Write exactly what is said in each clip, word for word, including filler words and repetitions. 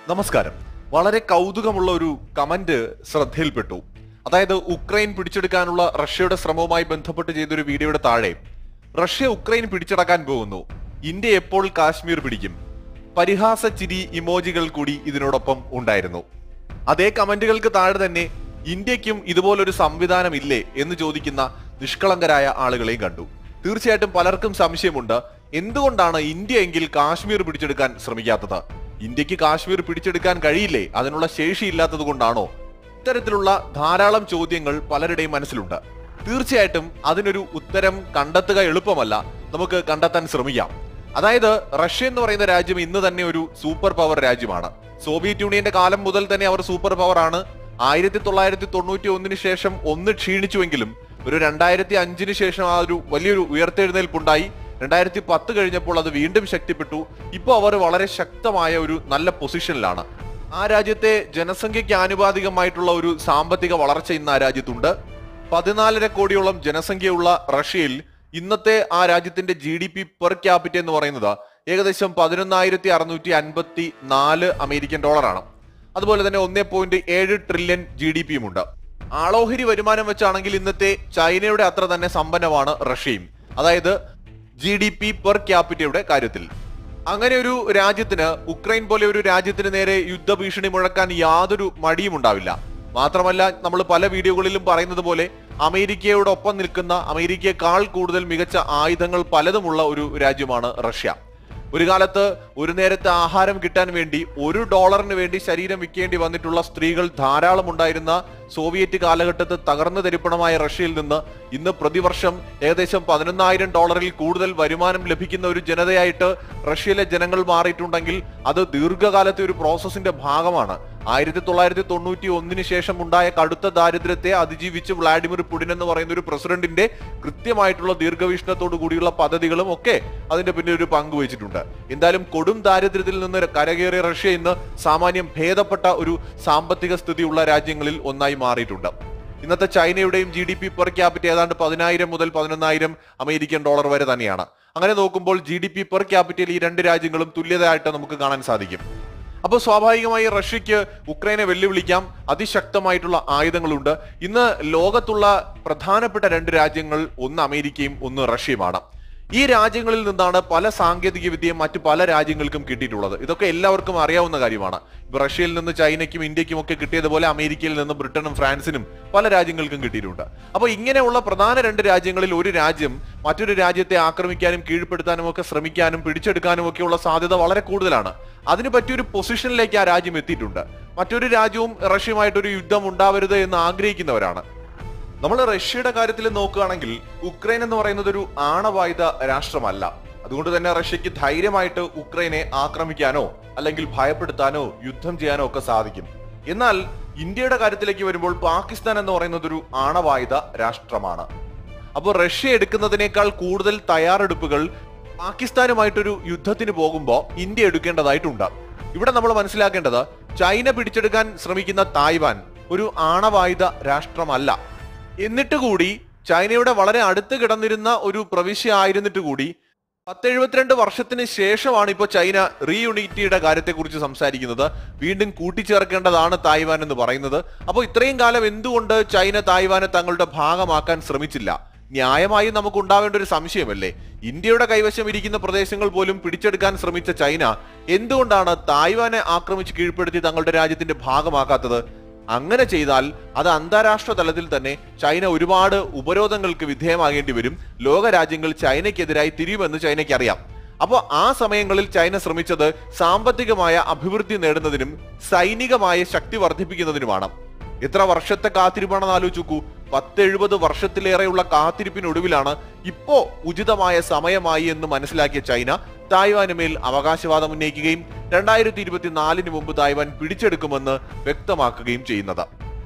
നമസ്കാരം. വളരെ കൗതുകമുള്ള ഒരു കമന്റ് ശ്രദ്ധയിൽപ്പെട്ടു. അതായത് ഉക്രൈൻ പിടിച്ചെടുക്കാനുള്ള റഷ്യയുടെ ശ്രമവുമായി ബന്ധപ്പെട്ട് ചെയ്തൊരു വീഡിയോയുടെ താഴെ റഷ്യ ഉക്രൈൻ പിടിച്ചടക്കാൻ പോകുന്നു, ഇന്ത്യ എപ്പോൾ കാശ്മീർ പിടിക്കും, പരിഹാസ ചിരി ഇമോജികൾ കൂടി ഇതിനോടൊപ്പം ഉണ്ടായിരുന്നു. അതേ കമന്റുകൾക്ക് താഴെ തന്നെ ഇന്ത്യക്കും ഇതുപോലൊരു സംവിധാനം ഇല്ലേ എന്ന് ചോദിക്കുന്ന നിഷ്കളങ്കരായ ആളുകളെയും കണ്ടു. തീർച്ചയായിട്ടും പലർക്കും സംശയമുണ്ട്, എന്തുകൊണ്ടാണ് ഇന്ത്യ എങ്കിൽ കാശ്മീർ പിടിച്ചെടുക്കാൻ ശ്രമിക്കാത്തത്? ഇന്ത്യക്ക് കാശ്മീർ പിടിച്ചെടുക്കാൻ കഴിയില്ലേ? അതിനുള്ള ശേഷി ഇല്ലാത്തത് കൊണ്ടാണോ? ഇത്തരത്തിലുള്ള ധാരാളം ചോദ്യങ്ങൾ പലരുടെയും മനസ്സിലുണ്ട്. തീർച്ചയായിട്ടും അതിനൊരു ഉത്തരം കണ്ടെത്തുക എളുപ്പമല്ല, നമുക്ക് കണ്ടെത്താൻ ശ്രമിക്കാം. അതായത് റഷ്യ എന്ന് പറയുന്ന രാജ്യം ഇന്ന് തന്നെ ഒരു സൂപ്പർ പവർ രാജ്യമാണ്. സോവിയറ്റ് യൂണിയന്റെ കാലം മുതൽ തന്നെ അവർ സൂപ്പർ പവർ ആണ്. ആയിരത്തി തൊള്ളായിരത്തി തൊണ്ണൂറ്റി ഒന്നിന് ശേഷം ഒന്ന് ക്ഷീണിച്ചുവെങ്കിലും ഒരു രണ്ടായിരത്തി അഞ്ചിന് ശേഷം ആ ഒരു വലിയൊരു ഉയർത്തെഴുന്നേൽപ്പുണ്ടായി. രണ്ടായിരത്തി പത്ത് കഴിഞ്ഞപ്പോൾ അത് വീണ്ടും ശക്തിപ്പെട്ടു. ഇപ്പോൾ അവർ വളരെ ശക്തമായ ഒരു നല്ല പൊസിഷനിലാണ്. ആ രാജ്യത്തെ ജനസംഖ്യയ്ക്ക് ആനുപാതികമായിട്ടുള്ള ഒരു സാമ്പത്തിക വളർച്ച ഇന്ന് ആ രാജ്യത്തുണ്ട്. പതിനാലര കോടിയോളം ജനസംഖ്യയുള്ള റഷ്യയിൽ ഇന്നത്തെ ആ രാജ്യത്തിന്റെ G D P per capita എന്ന് പറയുന്നത് ഏകദേശം പതിനൊന്നായിരത്തി അറുന്നൂറ്റി അൻപത്തി നാല് അമേരിക്കൻ ഡോളറാണ്. അതുപോലെ തന്നെ ഒന്നേ പോയിന്റ് ഏഴ് ട്രില്യൺ ജി ഡി പിയും ഉണ്ട്. ആളോഹരി വരുമാനം വെച്ചാണെങ്കിൽ ഇന്നത്തെ ചൈനയുടെ അത്ര തന്നെ സമ്പന്നമാണ് റഷ്യയും, അതായത് ജി ഡി പി പെർ ക്യാപിറ്റയുടെ കാര്യത്തിൽ. അങ്ങനെ ഒരു രാജ്യത്തിന്, ഉക്രൈൻ പോലെ ഒരു രാജ്യത്തിന് നേരെ യുദ്ധഭീഷണി മുഴക്കാൻ യാതൊരു മടിയും ഉണ്ടാവില്ല. മാത്രമല്ല, നമ്മൾ പല വീഡിയോകളിലും പറയുന്നത് പോലെ അമേരിക്കയോടൊപ്പം നിൽക്കുന്ന, അമേരിക്കയെക്കാൾ കൂടുതൽ മികച്ച ആയുധങ്ങൾ പലതുമുള്ള ഒരു രാജ്യമാണ് റഷ്യ. ഒരു കാലത്ത് ഒരു നേരത്തെ ആഹാരം കിട്ടാൻ വേണ്ടി ഒരു ഡോളറിന് വേണ്ടി ശരീരം വിൽക്കേണ്ടി വന്നിട്ടുള്ള സ്ത്രീകൾ ധാരാളം ഉണ്ടായിരുന്ന സോവിയറ്റ് കാലഘട്ടത്തിൽ തകർന്നു തരിപ്പണമായ റഷ്യയിൽ നിന്ന് ഇന്ന് പ്രതിവർഷം ഏകദേശം പതിനൊന്നായിരം ഡോളറിൽ കൂടുതൽ വരുമാനം ലഭിക്കുന്ന ഒരു ജനതയായിട്ട് റഷ്യയിലെ ജനങ്ങൾ മാറിയിട്ടുണ്ടെങ്കിൽ അത് ദീർഘകാലത്തെ ഒരു പ്രോസസ്സിന്റെ ഭാഗമാണ്. ആയിരത്തി തൊള്ളായിരത്തി തൊണ്ണൂറ്റി ഒന്നിന് ശേഷം ഉണ്ടായ കടുത്ത ദാരിദ്ര്യത്തെ അതിജീവിച്ച് വ്ളാഡിമിർ പുടിൻ എന്ന് പറയുന്ന ഒരു പ്രസിഡന്റിന്റെ കൃത്യമായിട്ടുള്ള ദീർഘവീക്ഷണത്തോടു കൂടിയുള്ള പദ്ധതികളും ഒക്കെ അതിന്റെ പിന്നിൽ ഒരു പങ്കുവച്ചിട്ടുണ്ട്. എന്തായാലും കൊടും ദാരിദ്ര്യത്തിൽ നിന്ന് കരകയറിയ റഷ്യ ഇന്ന് സാമാന്യം ഭേദപ്പെട്ട ഒരു സാമ്പത്തിക സ്ഥിതിയുള്ള രാജ്യങ്ങളിൽ ഒന്നായി മാറിയിട്ടുണ്ട്. ഇന്നത്തെ ചൈനയുടെയും G D P per capita ഏതാണ്ട് പതിനായിരം മുതൽ പതിനൊന്നായിരം അമേരിക്കൻ ഡോളർ വരെ തന്നെയാണ്. അങ്ങനെ നോക്കുമ്പോൾ ജി ഡി പി പെർ ക്യാപിറ്റയിൽ ഈ രണ്ട് രാജ്യങ്ങളും തുല്യതയായിട്ട് നമുക്ക് കാണാൻ സാധിക്കും. അപ്പോൾ സ്വാഭാവികമായി റഷ്യക്ക് ഉക്രൈനെ വെല്ലുവിളിക്കാം. അതിശക്തമായിട്ടുള്ള ആയുധങ്ങളുണ്ട്. ഇന്ന് ലോകത്തുള്ള പ്രധാനപ്പെട്ട രണ്ട് രാജ്യങ്ങൾ ഒന്ന് അമേരിക്കയും ഒന്ന് റഷ്യയുമാണ്. ഈ രാജ്യങ്ങളിൽ നിന്നാണ് പല സാങ്കേതിക വിദ്യയും മറ്റു പല രാജ്യങ്ങൾക്കും കിട്ടിയിട്ടുള്ളത്. ഇതൊക്കെ എല്ലാവർക്കും അറിയാവുന്ന കാര്യമാണ്. ഇപ്പൊ റഷ്യയിൽ നിന്ന് ചൈനയ്ക്കും ഇന്ത്യക്കും ഒക്കെ കിട്ടിയതുപോലെ അമേരിക്കയിൽ നിന്ന് ബ്രിട്ടനും ഫ്രാൻസിനും പല രാജ്യങ്ങൾക്കും കിട്ടിയിട്ടുണ്ട്. അപ്പൊ ഇങ്ങനെയുള്ള പ്രധാന രണ്ട് രാജ്യങ്ങളിൽ ഒരു രാജ്യം മറ്റൊരു രാജ്യത്തെ ആക്രമിക്കാനും കീഴ്പ്പെടുത്താനും ഒക്കെ ശ്രമിക്കാനും പിടിച്ചെടുക്കാനും ഒക്കെയുള്ള സാധ്യത വളരെ കൂടുതലാണ്. അതിന് പറ്റിയൊരു പൊസിഷനിലേക്ക് ആ രാജ്യം എത്തിയിട്ടുണ്ട്. മറ്റൊരു രാജ്യവും റഷ്യയുമായിട്ടൊരു യുദ്ധം ഉണ്ടാവരുത് എന്ന് ആഗ്രഹിക്കുന്നവരാണ്. നമ്മൾ റഷ്യയുടെ കാര്യത്തിൽ നോക്കുകയാണെങ്കിൽ ഉക്രൈൻ എന്ന് പറയുന്നത് ഒരു ആണവായുധ രാഷ്ട്രമല്ല. അതുകൊണ്ട് തന്നെ റഷ്യക്ക് ധൈര്യമായിട്ട് ഉക്രൈനെ ആക്രമിക്കാനോ അല്ലെങ്കിൽ ഭയപ്പെടുത്താനോ യുദ്ധം ചെയ്യാനോ ഒക്കെ സാധിക്കും. എന്നാൽ ഇന്ത്യയുടെ കാര്യത്തിലേക്ക് വരുമ്പോൾ പാകിസ്ഥാൻ എന്ന് പറയുന്നത് ഒരു ആണവായുധ രാഷ്ട്രമാണ്. അപ്പോൾ റഷ്യ എടുക്കുന്നതിനേക്കാൾ കൂടുതൽ തയ്യാറെടുപ്പുകൾ പാകിസ്ഥാനുമായിട്ടൊരു യുദ്ധത്തിന് പോകുമ്പോൾ ഇന്ത്യ എടുക്കേണ്ടതായിട്ടുണ്ട്. ഇവിടെ നമ്മൾ മനസ്സിലാക്കേണ്ടത്, ചൈന പിടിച്ചെടുക്കാൻ ശ്രമിക്കുന്ന തായ്വാൻ ഒരു ആണവായുധ രാഷ്ട്രമല്ല. എന്നിട്ട് കൂടി ചൈനയുടെ വളരെ അടുത്ത് കിടന്നിരുന്ന ഒരു പ്രവിശ്യ ആയിരുന്നിട്ട് കൂടി പത്ത് എഴുപത്തിരണ്ട് വർഷത്തിന് ശേഷമാണ് ഇപ്പോൾ ചൈന റീയൂണിറ്റിയുടെ കാര്യത്തെക്കുറിച്ച് സംസാരിക്കുന്നത്. വീണ്ടും കൂട്ടിച്ചേർക്കേണ്ടതാണ് തായ്വാൻ എന്ന് പറയുന്നത്. അപ്പോൾ ഇത്രയും കാലം എന്തുകൊണ്ട് ചൈന തായ്വാനെ തങ്ങളുടെ ഭാഗമാക്കാൻ ശ്രമിച്ചില്ല? ന്യായമായും നമുക്ക് ഉണ്ടാവേണ്ട ഒരു സംശയമല്ലേ, ഇന്ത്യയുടെ കൈവശം ഇരിക്കുന്ന പ്രദേശങ്ങൾ പോലും പിടിച്ചെടുക്കാൻ ശ്രമിച്ച ചൈന എന്തുകൊണ്ടാണ് തായ്വാനെ ആക്രമിച്ച് കീഴ്പ്പെടുത്തി തങ്ങളുടെ രാജ്യത്തിന്റെ ഭാഗമാക്കാത്തത്? അങ്ങനെ ചെയ്താൽ അത് അന്താരാഷ്ട്ര തലത്തിൽ തന്നെ ചൈന ഒരുപാട് ഉപരോധങ്ങൾക്ക് വിധേയമാകേണ്ടി വരും. ലോക രാജ്യങ്ങൾ ചൈനയ്ക്കെതിരായി തിരിയുമെന്ന് ചൈനയ്ക്ക് അറിയാം. അപ്പോൾ ആ സമയങ്ങളിൽ ചൈന ശ്രമിച്ചത് സാമ്പത്തികമായ അഭിവൃദ്ധി നേടുന്നതിനും സൈനികമായ ശക്തി വർദ്ധിപ്പിക്കുന്നതിനുമാണ്. എത്ര വർഷത്തെ കാത്തിരിപ്പാണെന്ന് ആലോചിച്ച് നോക്കൂ. പത്ത് എഴുപത് വർഷത്തിലേറെയുള്ള കാത്തിരിപ്പിനൊടുവിലാണ് ഇപ്പോ ഉചിതമായ സമയമായി എന്ന് മനസ്സിലാക്കിയ ചൈന തായ്വാന് മേൽ അവകാശവാദം ഉന്നയിക്കുകയും രണ്ടായിരത്തി ഇരുപത്തിനാലിന് മുമ്പ് തായ്വാൻ പിടിച്ചെടുക്കുമെന്ന് വ്യക്തമാക്കുകയും ചെയ്യുന്നത്.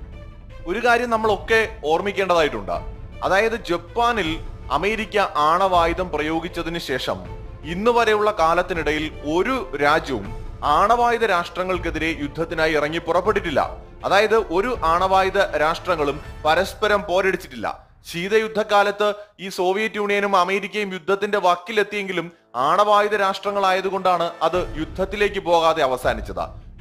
ഒരു കാര്യം നമ്മളൊക്കെ ഓർമ്മിക്കേണ്ടതായിട്ടുണ്ട്. അതായത് ജപ്പാനിൽ അമേരിക്ക ആണവായുധം പ്രയോഗിച്ചതിന് ശേഷം ഇന്ന് വരെയുള്ള കാലത്തിനിടയിൽ ഒരു രാജ്യവും ആണവായുധ രാഷ്ട്രങ്ങൾക്കെതിരെ യുദ്ധത്തിനായി ഇറങ്ങി പുറപ്പെട്ടിട്ടില്ല. അതായത് ഒരു ആണവായുധ രാഷ്ട്രങ്ങളും പരസ്പരം പോരടിച്ചിട്ടില്ല. ശീതയുദ്ധകാലത്ത് ഈ സോവിയറ്റ് യൂണിയനും അമേരിക്കയും യുദ്ധത്തിന്റെ വക്കിലെത്തിയെങ്കിലും ആണവായുധ രാഷ്ട്രങ്ങളായതുകൊണ്ടാണ് അത് യുദ്ധത്തിലേക്ക് പോകാതെ അവസാനിച്ചത്.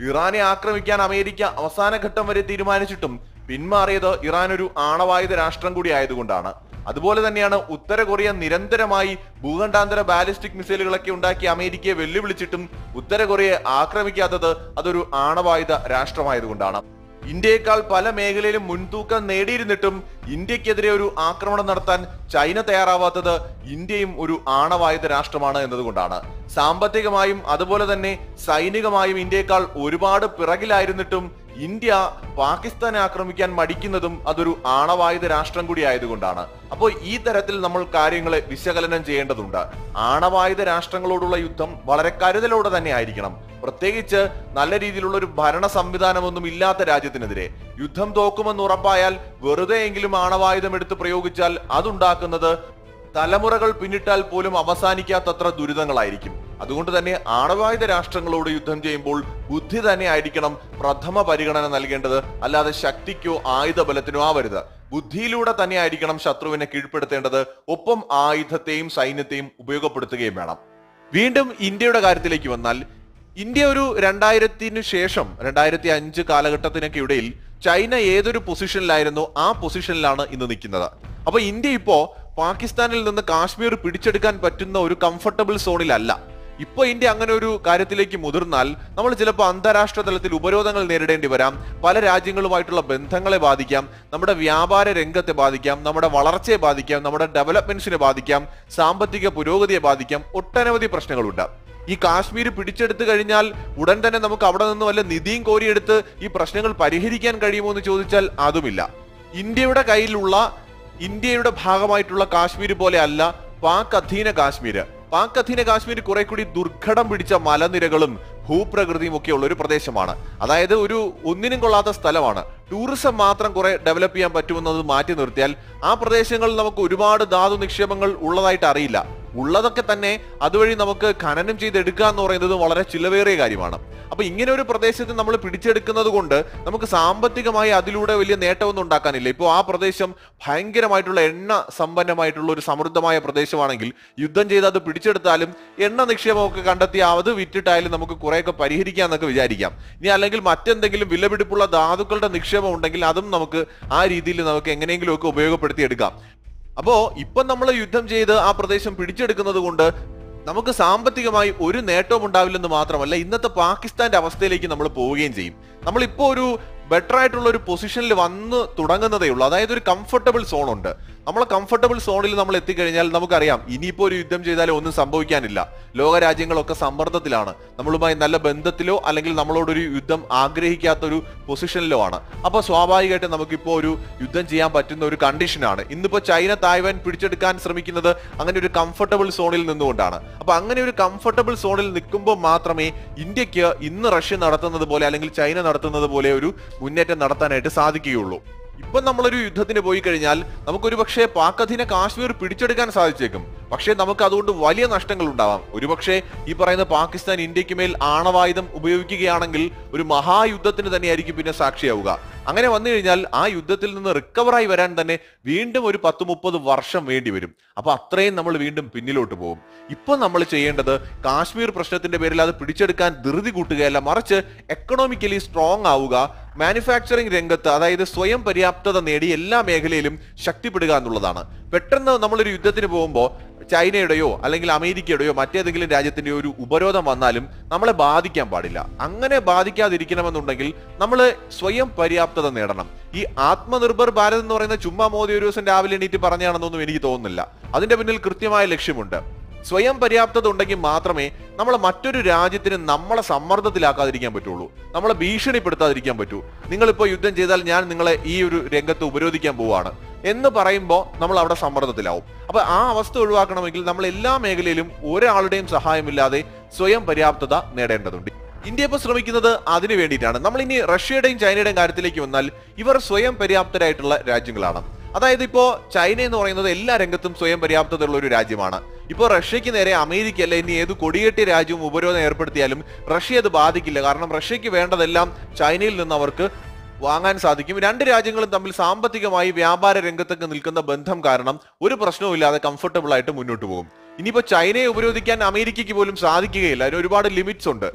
ഇറാനെ ആക്രമിക്കാൻ അമേരിക്ക അവസാന ഘട്ടം വരെ തീരുമാനിച്ചിട്ടും പിന്മാറിയത് ഇറാൻ ഒരു ആണവായുധ രാഷ്ട്രം കൂടി ആയതുകൊണ്ടാണ്. അതുപോലെ തന്നെയാണ് ഉത്തര കൊറിയ നിരന്തരമായി ഭൂഖണ്ഡാന്തര ബാലിസ്റ്റിക് മിസൈലുകളൊക്കെ ഉണ്ടാക്കി അമേരിക്കയെ വെല്ലുവിളിച്ചിട്ടും ഉത്തര കൊറിയയെ ആക്രമിക്കാത്തത് അതൊരു ആണവായുധ രാഷ്ട്രമായതുകൊണ്ടാണ്. ഇന്ത്യയെക്കാൾ പല മേഖലയിലും മുൻതൂക്കം നേടിയിരുന്നിട്ടും ഇന്ത്യക്കെതിരെ ഒരു ആക്രമണം നടത്താൻ ചൈന തയ്യാറാവാത്തത് ഇന്ത്യയും ഒരു ആണവായുധ രാഷ്ട്രമാണ് എന്നതുകൊണ്ടാണ്. സാമ്പത്തികമായും അതുപോലെ തന്നെ സൈനികമായും ഇന്ത്യയെക്കാൾ ഒരുപാട് പിറകിലായിരുന്നിട്ടും ഇന്ത്യ പാകിസ്ഥാനെ ആക്രമിക്കാൻ മടിക്കുന്നതും അതൊരു ആണവായുധ രാഷ്ട്രം കൂടി ആയതുകൊണ്ടാണ്. അപ്പോൾ ഈ തരത്തിൽ നമ്മൾ കാര്യങ്ങളെ വിശകലനം ചെയ്യേണ്ടതുണ്ട്. ആണവായുധ രാഷ്ട്രങ്ങളോടുള്ള യുദ്ധം വളരെ കരുതലോടെ തന്നെ ആയിരിക്കണം. പ്രത്യേകിച്ച് നല്ല രീതിയിലുള്ള ഒരു ഭരണ സംവിധാനമൊന്നും ഇല്ലാത്ത രാജ്യത്തിനെതിരെ യുദ്ധം തോക്കുമെന്ന് ഉറപ്പായാൽ വെറുതെയെങ്കിലും ആണവായുധം എടുത്ത് പ്രയോഗിച്ചാൽ അതുണ്ടാക്കുന്നത് തലമുറകൾ പിന്നിട്ടാൽ പോലും അവസാനിക്കാത്തത്ര ദുരിതങ്ങളായിരിക്കും. അതുകൊണ്ട് തന്നെ ആണവായുധ രാഷ്ട്രങ്ങളോട് യുദ്ധം ചെയ്യുമ്പോൾ ബുദ്ധി തന്നെ ആയിരിക്കണം പ്രഥമ പരിഗണന നൽകേണ്ടത്, അല്ലാതെ ശക്തിക്കോ ആയുധ ബലത്തിനോ ആവരുത്. ബുദ്ധിയിലൂടെ തന്നെ ആയിരിക്കണം ശത്രുവിനെ കീഴ്പ്പെടുത്തേണ്ടത്. ഒപ്പം ആയുധത്തെയും സൈന്യത്തെയും ഉപയോഗപ്പെടുത്തുകയും വേണം. വീണ്ടും ഇന്ത്യയുടെ കാര്യത്തിലേക്ക് വന്നാൽ, ഇന്ത്യ ഒരു രണ്ടായിരത്തിന് ശേഷം രണ്ടായിരത്തി അഞ്ച് കാലഘട്ടത്തിനൊക്കെ ഇടയിൽ ചൈന ഏതൊരു പൊസിഷനിലായിരുന്നോ ആ പൊസിഷനിലാണ് ഇന്ന് നിൽക്കുന്നത്. അപ്പൊ ഇന്ത്യ ഇപ്പോ പാകിസ്ഥാനിൽ നിന്ന് കാശ്മീർ പിടിച്ചെടുക്കാൻ പറ്റുന്ന ഒരു കംഫർട്ടബിൾ സോണിലല്ല. ഇപ്പൊ ഇന്ത്യ അങ്ങനെ ഒരു കാര്യത്തിലേക്ക് മുതിർന്നാൽ നമ്മൾ ചിലപ്പോൾ അന്താരാഷ്ട്ര തലത്തിൽ ഉപരോധങ്ങൾ നേരിടേണ്ടി വരാം. പല രാജ്യങ്ങളുമായിട്ടുള്ള ബന്ധങ്ങളെ ബാധിക്കാം, നമ്മുടെ വ്യാപാര രംഗത്തെ ബാധിക്കാം, നമ്മുടെ വളർച്ചയെ ബാധിക്കാം, നമ്മുടെ ഡെവലപ്മെന്റ്സിനെ ബാധിക്കാം, സാമ്പത്തിക പുരോഗതിയെ ബാധിക്കാം. ഒട്ടനവധി പ്രശ്നങ്ങളുണ്ട്. ഈ കാശ്മീർ പിടിച്ചെടുത്തു കഴിഞ്ഞാൽ ഉടൻ തന്നെ നമുക്ക് അവിടെ നിന്ന് വല്ല നിധിയും കോരിയെടുത്ത് ഈ പ്രശ്നങ്ങൾ പരിഹരിക്കാൻ കഴിയുമോ എന്ന് ചോദിച്ചാൽ അതുമില്ല. ഇന്ത്യയുടെ കയ്യിലുള്ള ഇന്ത്യയുടെ ഭാഗമായിട്ടുള്ള കാശ്മീർ പോലെ അല്ല പാക് അധീന കാശ്മീര്. പാക് അധീന കാശ്മീർ കുറെ കൂടി ദുർഘടം പിടിച്ച മലനിരകളും ഭൂപ്രകൃതിയും ഒക്കെ ഉള്ള ഒരു പ്രദേശമാണ്. അതായത് ഒരു ഒന്നിനും കൊള്ളാത്ത സ്ഥലമാണ്. ടൂറിസം മാത്രം കുറെ ഡെവലപ്പ് ചെയ്യാൻ പറ്റുമെന്നത് മാറ്റി നിർത്തിയാൽ ആ പ്രദേശങ്ങളിൽ നമുക്ക് ഒരുപാട് ധാതു നിക്ഷേപങ്ങൾ ഉള്ളതായിട്ട് അറിയില്ല. ഉള്ളതൊക്കെ തന്നെ അതുവഴി നമുക്ക് ഖനനം ചെയ്തെടുക്കുക എന്ന് പറയുന്നത് വളരെ ചിലവേറിയ കാര്യമാണ്. അപ്പൊ ഇങ്ങനെ ഒരു പ്രദേശത്ത് നമ്മൾ പിടിച്ചെടുക്കുന്നത് കൊണ്ട് നമുക്ക് സാമ്പത്തികമായി അതിലൂടെ വലിയ നേട്ടമൊന്നും ഉണ്ടാക്കാനില്ല. ഇപ്പോൾ ആ പ്രദേശം ഭയങ്കരമായിട്ടുള്ള എണ്ണ സമ്പന്നമായിട്ടുള്ള ഒരു സമൃദ്ധമായ പ്രദേശമാണെങ്കിൽ യുദ്ധം ചെയ്ത് അത് പിടിച്ചെടുത്താലും എണ്ണ നിക്ഷേപമൊക്കെ കണ്ടെത്തി അത് വിറ്റിട്ടായാലും നമുക്ക് കുറെയൊക്കെ പരിഹരിക്കാന്നൊക്കെ വിചാരിക്കാം. ഇനി അല്ലെങ്കിൽ മറ്റെന്തെങ്കിലും വിലപിടിപ്പുള്ള ധാതുക്കളുടെ നിക്ഷേപം ഉണ്ടെങ്കിൽ അതും നമുക്ക് ആ രീതിയിൽ നമുക്ക് എങ്ങനെയെങ്കിലും ഒക്കെ ഉപയോഗപ്പെടുത്തി എടുക്കാം. അപ്പോ ഇപ്പം നമ്മൾ യുദ്ധം ചെയ്ത് ആ പ്രദേശം പിടിച്ചെടുക്കുന്നത് കൊണ്ട് നമുക്ക് സാമ്പത്തികമായി ഒരു നേട്ടവും ഉണ്ടാവില്ലെന്ന് മാത്രമല്ല, ഇന്നത്തെ പാകിസ്ഥാന്റെ അവസ്ഥയിലേക്ക് നമ്മൾ പോവുകയും ചെയ്യും. നമ്മളിപ്പോ ഒരു ബെറ്റർ ആയിട്ടുള്ള ഒരു പൊസിഷനിൽ വന്ന് തുടങ്ങുന്നതേ ഉള്ളൂ. അതായത് ഒരു കംഫർട്ടബിൾ സോൺ ഉണ്ട്. നമ്മളെ കംഫർട്ടബിൾ സോണിൽ നമ്മൾ എത്തിക്കഴിഞ്ഞാൽ നമുക്കറിയാം ഇനിയിപ്പോ ഒരു യുദ്ധം ചെയ്താലോ ഒന്നും സംഭവിക്കാനില്ല. ലോക രാജ്യങ്ങളൊക്കെ സമ്മർദ്ദത്തിലാണ്, നമ്മളുമായി നല്ല ബന്ധത്തിലോ അല്ലെങ്കിൽ നമ്മളോടൊരു യുദ്ധം ആഗ്രഹിക്കാത്ത ഒരു പൊസിഷനിലോ ആണ്. അപ്പൊ സ്വാഭാവികമായിട്ട് നമുക്കിപ്പോ ഒരു യുദ്ധം ചെയ്യാൻ പറ്റുന്ന ഒരു കണ്ടീഷനാണ്. ഇന്നിപ്പോ ചൈന തായ്വാൻ പിടിച്ചെടുക്കാൻ ശ്രമിക്കുന്നത് അങ്ങനെ ഒരു കംഫർട്ടബിൾ സോണിൽ നിന്നുകൊണ്ടാണ്. അപ്പൊ അങ്ങനെ ഒരു കംഫർട്ടബിൾ സോണിൽ നിൽക്കുമ്പോൾ മാത്രമേ ഇന്ത്യക്ക് ഇന്ന് റഷ്യ നടത്തുന്നത് പോലെ അല്ലെങ്കിൽ ചൈന നടത്തുന്നത് പോലെ ഒരു മുന്നേറ്റം നടത്താനായിട്ട് സാധിക്കുകയുള്ളൂ. ഇപ്പൊ നമ്മളൊരു യുദ്ധത്തിന് പോയി കഴിഞ്ഞാൽ നമുക്കൊരു പക്ഷേ പാക് അധീന കാശ്മീർ പിടിച്ചെടുക്കാൻ സാധിച്ചേക്കും. പക്ഷേ നമുക്ക് അതുകൊണ്ട് വലിയ നഷ്ടങ്ങൾ ഉണ്ടാവാം. ഒരുപക്ഷെ ഈ പറയുന്ന പാകിസ്ഥാൻ ഇന്ത്യക്ക് മേൽ ആണവായുധം ഉപയോഗിക്കുകയാണെങ്കിൽ ഒരു മഹായുദ്ധത്തിന് തന്നെയായിരിക്കും പിന്നെ സാക്ഷിയാവുക. അങ്ങനെ വന്നു കഴിഞ്ഞാൽ ആ യുദ്ധത്തിൽ നിന്ന് റിക്കവറായി വരാൻ തന്നെ വീണ്ടും ഒരു പത്ത് മുപ്പത് വർഷം വേണ്ടി വരും. അപ്പൊ അത്രയും നമ്മൾ വീണ്ടും പിന്നിലോട്ട് പോകും. ഇപ്പൊ നമ്മൾ ചെയ്യേണ്ടത് കാശ്മീർ പ്രശ്നത്തിന്റെ പേരിൽ അത് പിടിച്ചെടുക്കാൻ ധൃതി കൂട്ടുകയല്ല, മറിച്ച് എക്കണോമിക്കലി സ്ട്രോങ് ആവുക, മാനുഫാക്ചറിംഗ് രംഗത്ത് അതായത് സ്വയം പര്യാപ്തത നേടി എല്ലാ മേഖലയിലും ശക്തിപ്പെടുക എന്നുള്ളതാണ്. പെട്ടെന്ന് നമ്മളൊരു യുദ്ധത്തിന് പോകുമ്പോൾ ചൈനയുടെയോ അല്ലെങ്കിൽ അമേരിക്കയുടെയോ മറ്റേതെങ്കിലും രാജ്യത്തിന്റെയോ ഒരു ഉപരോധം വന്നാലും നമ്മളെ ബാധിക്കാൻ പാടില്ല. അങ്ങനെ ബാധിക്കാതിരിക്കണമെന്നുണ്ടെങ്കിൽ നമ്മൾ സ്വയം പര്യാപ്തത നേടണം. ഈ ആത്മനിർഭർ ഭാരത് എന്ന് പറയുന്ന ചുമ്മാ മോദി ഒരു ദിവസം രാവിലെ എണീറ്റ് പറഞ്ഞാണെന്നൊന്നും എനിക്ക് തോന്നുന്നില്ല. അതിന്റെ പിന്നിൽ കൃത്യമായ ലക്ഷ്യമുണ്ട്. സ്വയം പര്യാപ്തത ഉണ്ടെങ്കിൽ മാത്രമേ നമ്മൾ മറ്റൊരു രാജ്യത്തിന് നമ്മളെ സമ്മർദ്ദത്തിലാക്കാതിരിക്കാൻ പറ്റുള്ളൂ, നമ്മളെ ഭീഷണിപ്പെടുത്താതിരിക്കാൻ പറ്റൂ. നിങ്ങളിപ്പോ യുദ്ധം ചെയ്താൽ ഞാൻ നിങ്ങളെ ഈ ഒരു രംഗത്ത് ഉപരോധിക്കാൻ പോവാണ് എന്ന് പറയുമ്പോൾ നമ്മൾ അവിടെ സമ്മർദ്ദത്തിലാവും. അപ്പൊ ആ അവസ്ഥ ഒഴിവാക്കണമെങ്കിൽ നമ്മൾ എല്ലാ മേഖലയിലും ഒരാളുടെയും സഹായമില്ലാതെ സ്വയം പര്യാപ്തത നേടേണ്ടതുണ്ട്. ഇന്ത്യ ഇപ്പൊ ശ്രമിക്കുന്നത് അതിനു വേണ്ടിയിട്ടാണ്. നമ്മൾ ഇനി റഷ്യയുടെയും ചൈനയുടെയും കാര്യത്തിലേക്ക് വന്നാൽ ഇവർ സ്വയം പര്യാപ്തരായിട്ടുള്ള രാജ്യങ്ങളാണ്. അതായത് ഇപ്പോ ചൈന എന്ന് പറയുന്നത് എല്ലാ രംഗത്തും സ്വയം പര്യാപ്തതയുള്ള ഒരു രാജ്യമാണ്. ഇപ്പോൾ റഷ്യക്ക് നേരെ അമേരിക്ക അല്ല ഇനി ഏത് കൊടിയേറ്റിയ രാജ്യവും ഉപരോധം ഏർപ്പെടുത്തിയാലും റഷ്യ അത് ബാധിക്കില്ല. കാരണം റഷ്യക്ക് വേണ്ടതെല്ലാം ചൈനയിൽ നിന്ന് അവർക്ക് വാങ്ങാൻ സാധിക്കും. രണ്ട് രാജ്യങ്ങളും തമ്മിൽ സാമ്പത്തികമായി വ്യാപാര രംഗത്തൊക്കെ നിൽക്കുന്ന ബന്ധം കാരണം ഒരു പ്രശ്നവും ഇല്ലാതെ കംഫർട്ടബിൾ ആയിട്ട് മുന്നോട്ട് പോകും. ഇനിയിപ്പോ ചൈനയെ ഉപരോധിക്കാൻ അമേരിക്കയ്ക്ക് പോലും സാധിക്കുകയില്ല. അതിന് ഒരുപാട് ലിമിറ്റ്സ് ഉണ്ട്.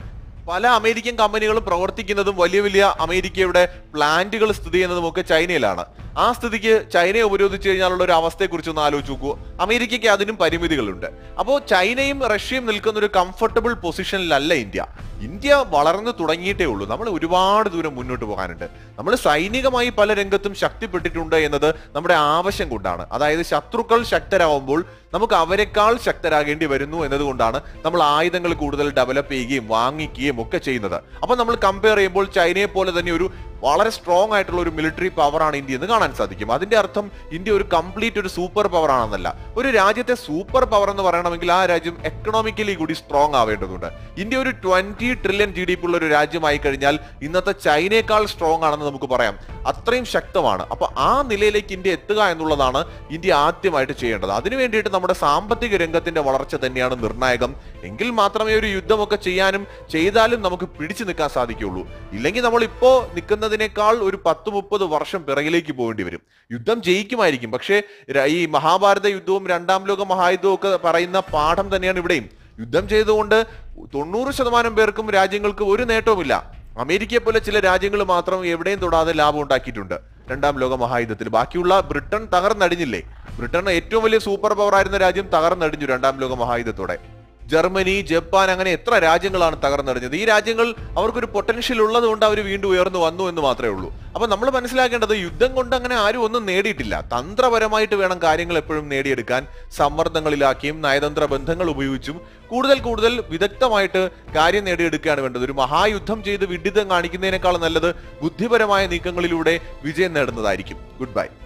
പല അമേരിക്കൻ കമ്പനികളും പ്രവർത്തിക്കുന്നതും വലിയ വലിയ അമേരിക്കയുടെ പ്ലാന്റുകൾ സ്ഥിതി ചെയ്യുന്നതും ഒക്കെ ചൈനയിലാണ്. ആ സ്ഥിതിക്ക് ചൈനയെ ഉപരോധിച്ചു കഴിഞ്ഞാലുള്ള ഒരു അവസ്ഥയെക്കുറിച്ച് ഒന്ന് ആലോചിച്ച് നോക്കൂ. അമേരിക്കയ്ക്ക് അതിനും പരിമിതികളുണ്ട്. അപ്പോൾ ചൈനയും റഷ്യയും നിൽക്കുന്ന ഒരു കംഫർട്ടബിൾ പൊസിഷനിലല്ല ഇന്ത്യ. ഇന്ത്യ വളർന്നു തുടങ്ങിയിട്ടേ ഉള്ളൂ. നമ്മൾ ഒരുപാട് ദൂരം മുന്നോട്ട് പോകാനുണ്ട്. നമ്മൾ സൈനികമായി പല രംഗത്തും ശക്തിപ്പെട്ടിട്ടുണ്ട് എന്നത് നമ്മുടെ ആവശ്യം കൊണ്ടാണ്. അതായത് ശത്രുക്കൾ ശക്തരാകുമ്പോൾ നമുക്ക് അവരെക്കാൾ ശക്തരാകേണ്ടി വരുന്നു എന്നതുകൊണ്ടാണ് നമ്മൾ ആയുധങ്ങൾ കൂടുതൽ ഡെവലപ്പ് ചെയ്യുകയും വാങ്ങിക്കുകയും ഒക്കെ ചെയ്യുന്നത്. അപ്പൊ നമ്മൾ കമ്പയർ ചെയ്യുമ്പോൾ ചൈനയെ പോലെ തന്നെ ഒരു വളരെ സ്ട്രോങ് ആയിട്ടുള്ള ഒരു മിലിറ്ററി പവറാണ് ഇന്ത്യ എന്ന് കാണാൻ സാധിക്കും. അതിന്റെ അർത്ഥം ഇന്ത്യ ഒരു കംപ്ലീറ്റ് ഒരു സൂപ്പർ പവർ ആണെന്നല്ല. ഒരു രാജ്യത്തെ സൂപ്പർ പവർ എന്ന് പറയണമെങ്കിൽ ആ രാജ്യം എക്കണോമിക്കലി കൂടി സ്ട്രോങ് ആവേണ്ടതുണ്ട്. ഇന്ത്യ ഒരു twenty trillion G D P ഉള്ള ഒരു രാജ്യമായി കഴിഞ്ഞാൽ ഇന്നത്തെ ചൈനയേക്കാൾ സ്ട്രോങ് ആണെന്ന് നമുക്ക് പറയാം. അത്രയും ശക്തമാണ്. അപ്പൊ ആ നിലയിലേക്ക് ഇന്ത്യ എത്തുക എന്നുള്ളതാണ് ഇന്ത്യ ആദ്യമായിട്ട് ചെയ്യേണ്ടത്. അതിനു വേണ്ടിയിട്ട് നമ്മുടെ സാമ്പത്തിക രംഗത്തിന്റെ വളർച്ച തന്നെയാണ് നിർണായകം. എങ്കിൽ മാത്രമേ ഒരു യുദ്ധമൊക്കെ ചെയ്യാനും ചെയ്താലും നമുക്ക് പിടിച്ചു നിൽക്കാൻ സാധിക്കുകയുള്ളൂ. ഇല്ലെങ്കിൽ നമ്മൾ ഇപ്പോ നിൽക്കുന്നതിനേക്കാൾ ഒരു പത്ത് മുപ്പത് വർഷം പിറകിലേക്ക് പോകേണ്ടി വരും. യുദ്ധം ജയിക്കുമായിരിക്കും, പക്ഷേ ഈ മഹാഭാരത യുദ്ധവും രണ്ടാം ലോക മഹായുദ്ധവും ഒക്കെ പറയുന്ന പാഠം തന്നെയാണ് ഇവിടെയും. യുദ്ധം ചെയ്തുകൊണ്ട് തൊണ്ണൂറ് ശതമാനം പേർക്കും രാജ്യങ്ങൾക്ക് ഒരു നേട്ടവുമില്ല. അമേരിക്കയെ പോലെ ചില രാജ്യങ്ങൾ മാത്രം എവിടെയും തൊടാതെ ലാഭം ഉണ്ടാക്കിയിട്ടുണ്ട് രണ്ടാം ലോക മഹായുദ്ധത്തിൽ. ബാക്കിയുള്ള ബ്രിട്ടൻ തകർന്നടിഞ്ഞില്ലേ? ബ്രിട്ടൻ ഏറ്റവും വലിയ സൂപ്പർ പവർ ആയിരുന്ന രാജ്യം തകർന്നടിഞ്ഞു രണ്ടാം ലോക മഹായുദ്ധത്തോടെ. ജർമ്മനി, ജപ്പാൻ, അങ്ങനെ എത്ര രാജ്യങ്ങളാണ് തകർന്നടിഞ്ഞത്. ഈ രാജ്യങ്ങൾ അവർക്കൊരു പൊട്ടൻഷ്യൽ ഉള്ളത് കൊണ്ട് അവർ വീണ്ടും ഉയർന്നു വന്നു എന്ന് മാത്രമേ ഉള്ളൂ. അപ്പൊ നമ്മൾ മനസ്സിലാക്കേണ്ടത് യുദ്ധം കൊണ്ട് അങ്ങനെ ആരും ഒന്നും നേടിയിട്ടില്ല. തന്ത്രപരമായിട്ട് വേണം കാര്യങ്ങൾ എപ്പോഴും നേടിയെടുക്കാൻ. സമ്മർദ്ദങ്ങളിലാക്കിയും നയതന്ത്ര ബന്ധങ്ങൾ ഉപയോഗിച്ചും കൂടുതൽ കൂടുതൽ വിദഗ്ധമായിട്ട് കാര്യം നേടിയെടുക്കുകയാണ് വേണ്ടത്. ഒരു മഹായുദ്ധം ചെയ്ത് വിഡിതം കാണിക്കുന്നതിനേക്കാൾ നല്ലത് ബുദ്ധിപരമായ നീക്കങ്ങളിലൂടെ വിജയം നേടുന്നതായിരിക്കും. Good bye.